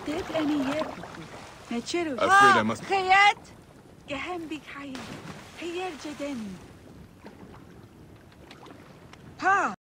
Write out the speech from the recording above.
ديت أني يبكو نتشرو afraid I must خيات جهم بك حي هير جدن ها